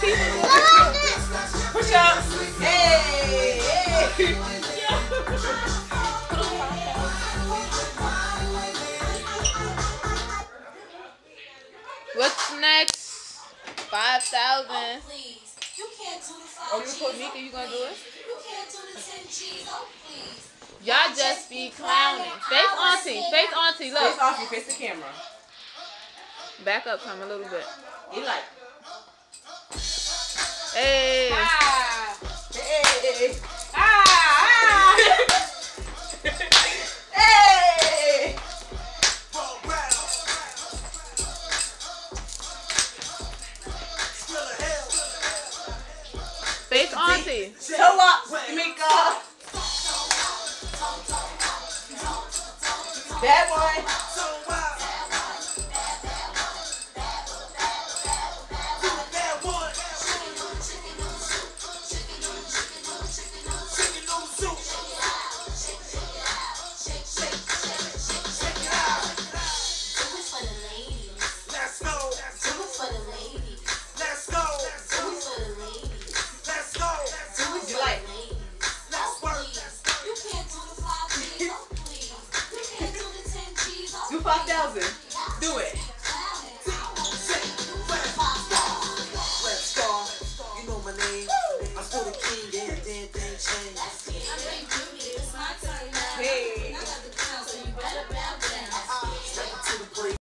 Push up. Hey, hey. What's next? 5,000. Oh, you recording me? You gonna do it? Y'all just be clowning. Face auntie. Face auntie. Look. Face off. You face the camera. Back up time a little bit. You like. Hey. Ah. Hey. Ah. Ah. Hey. Face auntie. Show up, Mika. Bad boy. Do 5,000. Do it.